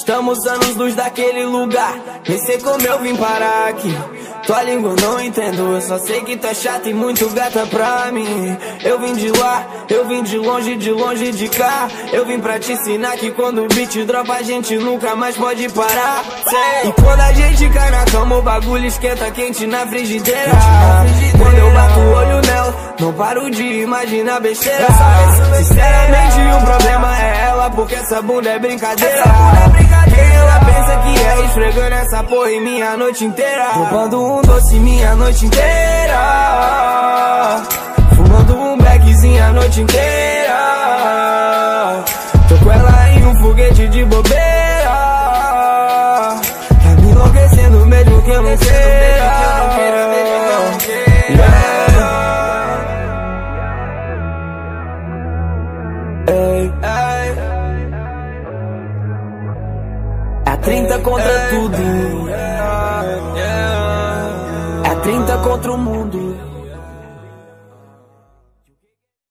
Estamos anos-luz daquele lugar, nem sei como eu vim parar aqui. Tua língua eu não entendo, eu só sei que tu é chata e muito gata pra mim. Eu vim de lá, eu vim de longe de cá. Eu vim pra te ensinar que quando o beat dropa a gente nunca mais pode parar. Sei. E quando a gente cai na cama o bagulho esquenta quente na frigideira. Quando eu bato o olho nela, não paro de imaginar besteira. Sinceramente o problema é ela, porque essa bunda é brincadeira. Quem ela pensa que é, esfregando essa porra em minha noite inteira. Roubando um doce minha noite inteira. Fumando um beckzinho a noite inteira. Tô com ela em um foguete de bobeira. Tá me enlouquecendo mesmo que eu não queira. É 30 contra tudo. É 30 contra o mundo.